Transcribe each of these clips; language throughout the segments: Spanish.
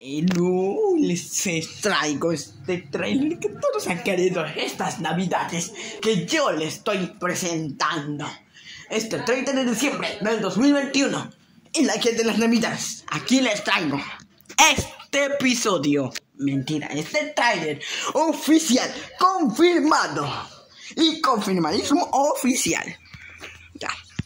No, les traigo este trailer que todos han querido estas navidades que yo les estoy presentando. Este 30 de diciembre del 2021, en la que de las navidades, aquí les traigo este episodio. Mentira, este trailer oficial, confirmado y confirmadísimo oficial. Ya.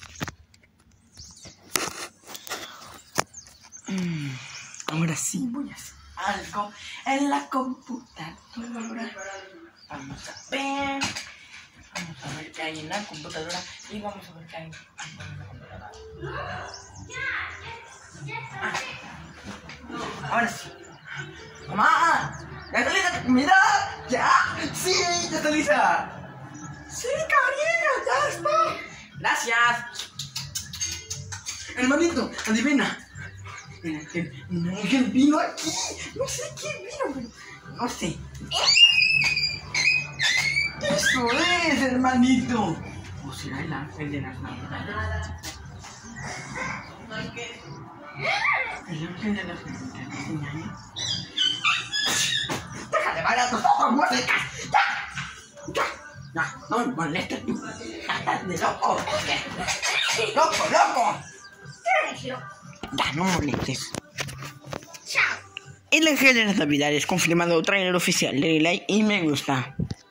Ahora sí voy a hacer algo en la computadora. Vamos a ver qué hay en la computadora y vamos a ver qué hay en la computadora. Ahora sí. ¡Mamá! ¿Ya está lista tu comida? ¿Ya? ¡Sí! ¡Ya está lista! ¡Sí, caballero! ¡Ya está! ¡Gracias! Hermanito, adivina. ¿Quién vino aquí? No sé quién vino, pero no sé. ¡Eso es, hermanito! ¿O será el ángel de las navidades? ¿El ángel de las navidades? ¡Deja de bailar tus ojos, músicas! ¡Ya! ¡No me molestes tú! ¡Estás de loco! ¡Loco! Ya, no molestes. El ángel de las navidades confirmado, trailer oficial. Dale like y me gusta.